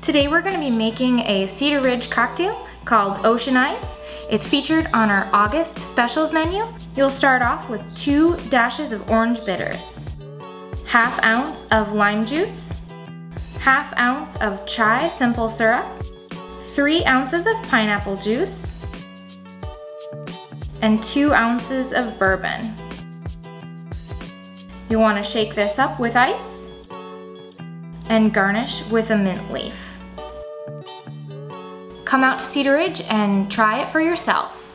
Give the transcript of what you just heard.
Today we're going to be making a Cedar Ridge cocktail called Ocean Ice. It's featured on our August specials menu. You'll start off with 2 dashes of orange bitters, 1/2 ounce of lime juice, 1/2 ounce of chai simple syrup, 3 ounces of pineapple juice, and 2 ounces of bourbon. You want to shake this up with ice and garnish with a mint leaf. Come out to Cedar Ridge and try it for yourself.